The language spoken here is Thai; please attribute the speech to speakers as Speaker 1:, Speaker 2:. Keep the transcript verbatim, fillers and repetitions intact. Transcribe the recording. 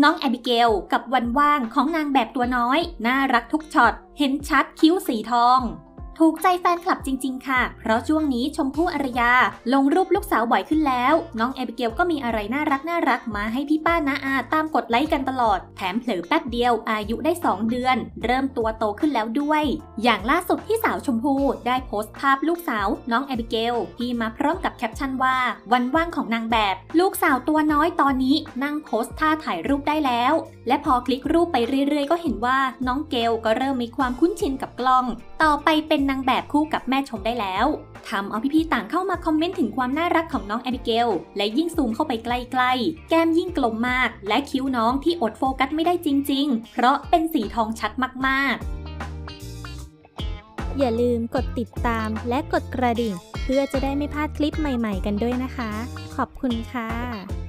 Speaker 1: น้องแอบิเกลกับวันว่างของนางแบบตัวน้อยน่ารักทุกช็อตเห็นชัดคิ้วสีทองถูกใจแฟนคลับจริงๆค่ะเพราะช่วงนี้ชมพู่อารยาลงรูปลูกสาวบ่อยขึ้นแล้วน้องแอบิเกลก็มีอะไรน่ารักน่ารักมาให้พี่ป้าน้าอาตามกดไลค์กันตลอดแถมเผลอแป๊บเดียวอายุได้สองเดือนเริ่มตัวโตขึ้นแล้วด้วยอย่างล่าสุดที่สาวชมพู่ได้โพสต์ภาพลูกสาวน้องแอบิเกลที่มาพร้อมกับแคปชั่นว่าวันว่างของนางแบบลูกสาวตัวน้อยตอนนี้นั่งโพสต์ท่าถ่ายรูปได้แล้วและพอคลิกรูปไปเรื่อยๆก็เห็นว่าน้องเกลก็เริ่มมีความคุ้นชินกับกล้องต่อไปเป็นนางแบบคู่กับแม่ชมได้แล้วทำเอาพี่ๆต่างเข้ามาคอมเมนต์ถึงความน่ารักของน้องแอบิเกลและยิ่งซูมเข้าไปใกล้ๆแก้มยิ่งกลมมากและคิ้วน้องที่อดโฟกัสไม่ได้จริงๆเพราะเป็นสีทองชัดมาก
Speaker 2: ๆอย่าลืมกดติดตามและกดกระดิ่งเพื่อจะได้ไม่พลาดคลิปใหม่ๆกันด้วยนะคะขอบคุณค่ะ